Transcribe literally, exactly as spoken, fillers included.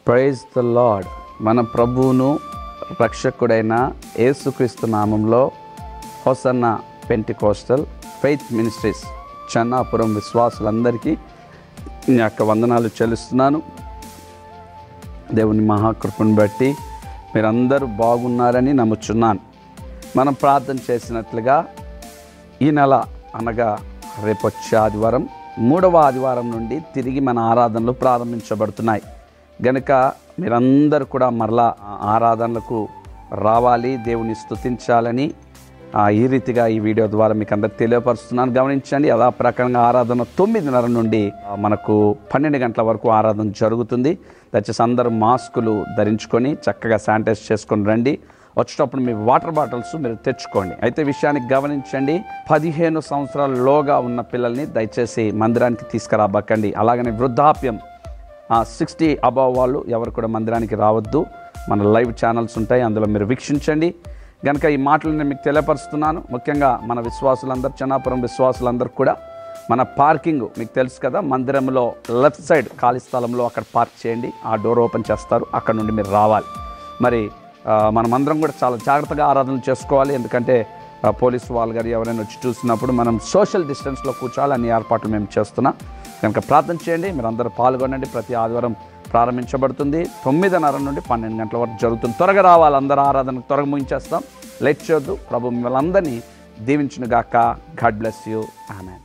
Praise the lord. మన ప్రభువును రక్షకుడైన యేసుక్రీస్తు నామంలో Hosanna Pentecostal Faith Ministries Chennapuram విశ్వాసులందరికీ ఈ యొక్క వందనాలు చెల్లిస్తున్నాను. దేవుని మహాకృపను బట్టి మీరందరూ బాగున్నారని నమ్ముచున్నాను. మనం ప్రార్థన చేసినట్లుగా ఈ నెల అనగా రేపు వచ్చే ఆదివారం మూడవ ఆదివారం నుండి తిరిగి మన ఆరాధనలు ప్రారంభించబడుతున్నాయి. గనుక మీరందరూ కూడా మరలా ఆరాధనలకు రావాలి, దేవుని స్తుతించాలని ఈ రీతిగా ఈ వీడియో ద్వారా మీకు అందరికి తెలియపరుస్తున్నాను. గమనించండి, అదా ప్రకారంగా ఆరాధన తొమ్మిదిన్నర నుండి మనకు పన్నెండు గంటల వరకు ఆరాధన జరుగుతుంది. దయచేసి అందరూ మాస్కులు ధరించుకొని చక్కగా శానిటైజ్ చేసుకొని రండి. వచ్చేటప్పుడు మీ వాటర్ బాటిల్స్ మీరు తెచ్చుకోండి. అయితే విషయానికి గమనించండి, పదిహేను సంవత్సరాలలోగా ఉన్న పిల్లల్ని దయచేసి మందిరానికి తీసుకురాబకండి. అలాగనే వృద్ధాప్యం సిక్స్టీ అబవ్ వాళ్ళు ఎవరు కూడా మందిరానికి రావద్దు. మన లైవ్ ఛానల్స్ ఉంటాయి, అందులో మీరు వీక్షించండి. కనుక ఈ మాటలు నేను మీకు తెలియపరుస్తున్నాను. ముఖ్యంగా మన విశ్వాసులందరూ, చెన్నాపురం విశ్వాసులందరూ కూడా మన పార్కింగ్ మీకు తెలుసు కదా, మందిరంలో లెఫ్ట్ సైడ్ ఖాళీ స్థలంలో అక్కడ పార్క్ చేయండి. ఆ డోర్ ఓపెన్ చేస్తారు, అక్కడ నుండి మీరు రావాలి. మరి మనమందరం కూడా చాలా జాగ్రత్తగా ఆరాధన చేసుకోవాలి. ఎందుకంటే పోలీసు వాళ్ళు గారు ఎవరైనా వచ్చి చూసినప్పుడు మనం సోషల్ డిస్టెన్స్లో కూర్చోవాలి. అన్ని ఏర్పాట్లు మేము చేస్తున్నాం. కనుక ప్రార్థన చేయండి, మీరు అందరూ పాల్గొనండి. ప్రతి ఆదివారం ప్రారంభించబడుతుంది. తొమ్మిదిన్నర నుండి పన్నెండు గంటల వరకు జరుగుతుంది. త్వరగా రావాలి, అందరూ ఆరాధనకు త్వరగా ముగించేస్తాం. లేట్ చేయొద్దు. ప్రభు మిమ్మల్ని అందరినీ దీవించును గాక. God bless you. ఆమేన్.